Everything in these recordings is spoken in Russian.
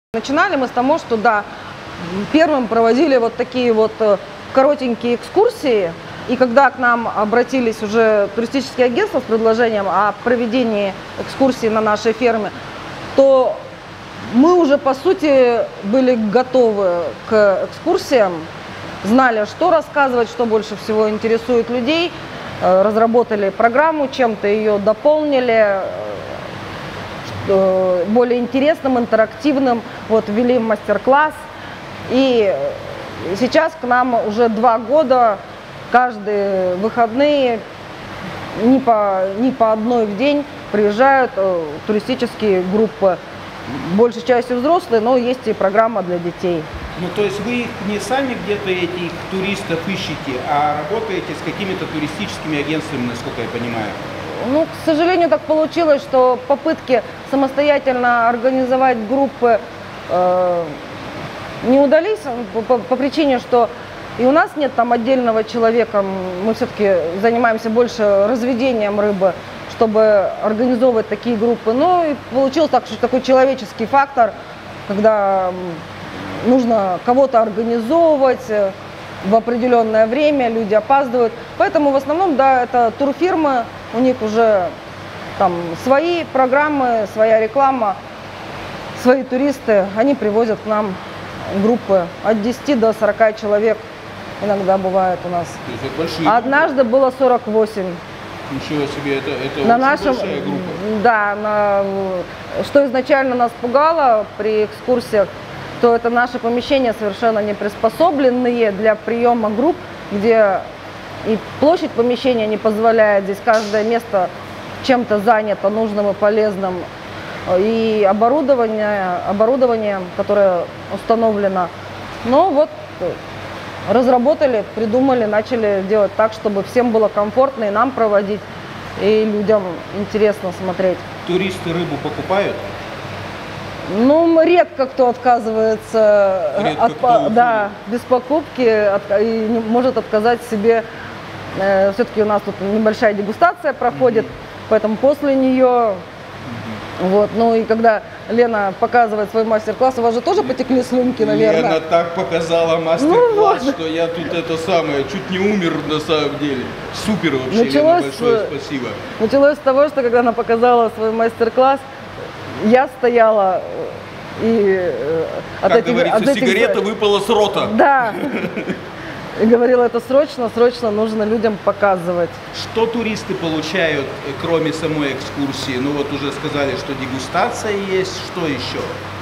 Начинали мы с того, что да, первым проводили вот такие вот коротенькие экскурсии. И когда к нам обратились уже туристические агентства с предложением о проведении экскурсий на нашей ферме, то мы уже по сути были готовы к экскурсиям, знали, что рассказывать, что больше всего интересует людей, разработали программу, чем-то ее дополнили, более интересным, интерактивным, вот ввели мастер-класс. И сейчас к нам уже 2 года, каждые выходные, не по одной в день приезжают туристические группы. Большей частью взрослые, но есть и программа для детей. Ну, то есть вы их не сами где-то этих туристов ищете, а работаете с какими-то туристическими агентствами, насколько я понимаю? Ну, к сожалению, так получилось, что попытки самостоятельно организовать группы не удались по причине, что и у нас нет там отдельного человека, мы все-таки занимаемся больше разведением рыбы, чтобы организовывать такие группы. Ну и получился такой человеческий фактор, когда нужно кого-то организовывать в определенное время, люди опаздывают. Поэтому в основном, да, это турфирмы, у них уже там свои программы, своя реклама, свои туристы, они привозят к нам группы от 10 до 40 человек, иногда бывает у нас. Однажды было 48. Ничего себе, это на очень нашем, большая группа. Да, что изначально нас пугало при экскурсиях, то это наши помещения совершенно не приспособленные для приема групп, где и площадь помещения не позволяет, здесь каждое место чем-то занято, нужным и полезным, и оборудование, которое установлено. Но вот разработали, придумали, начали делать так, чтобы всем было комфортно и нам проводить, и людям интересно смотреть. Туристы рыбу покупают? Ну, редко кто отказывается без покупки и может отказать себе. Все-таки у нас тут небольшая дегустация проходит, поэтому после нее... Вот, ну и когда Лена показывает свой мастер-класс, у вас же тоже потекли слюнки, наверное? Лена так показала мастер-класс, что я тут чуть не умер на самом деле. Супер вообще, Лена, большое спасибо. Началось с того, что когда она показала свой мастер-класс, я стояла и... Как говорится, сигарета выпала с рота. Да. И говорила, это срочно нужно людям показывать. Что туристы получают, кроме самой экскурсии? Ну вот уже сказали, что дегустация есть, что еще?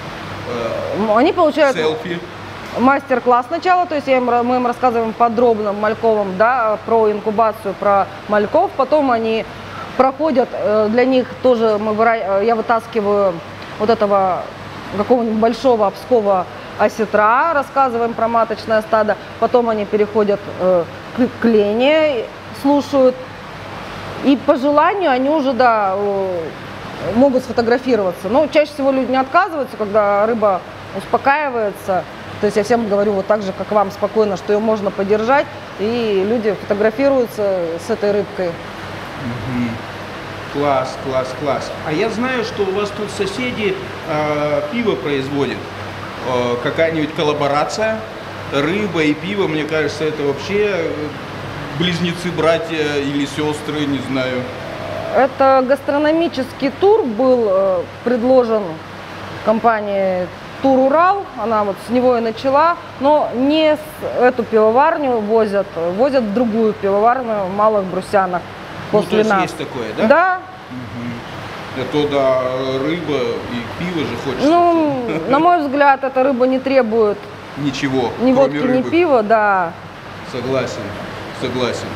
Они получают селфи. Мастер-класс сначала, то есть мы им рассказываем подробно мальковым, да, про инкубацию, про мальков. Потом они проходят, для них тоже я вытаскиваю вот этого какого-нибудь большого обского осетра, рассказываем про маточное стадо, потом они переходят к Лене, слушают, и по желанию они уже, да, могут сфотографироваться. Но чаще всего люди не отказываются, когда рыба успокаивается, то есть я всем говорю вот так же, как вам, спокойно, что ее можно подержать, и люди фотографируются с этой рыбкой. Класс. А я знаю, что у вас тут соседи пиво производят. Какая-нибудь коллаборация, рыба и пиво, мне кажется, это вообще близнецы, братья или сестры, не знаю. Это гастрономический тур был предложен компанией Тур Урал, она вот с него и начала, но не эту пивоварню возят в другую пивоварню в Малых Брусянах после нас. Есть такое, да? Да. Это да, рыба и пиво же хочется. Ну, на мой взгляд, эта рыба не требует ничего, ни водки, рыбы. ни пива, да. Согласен.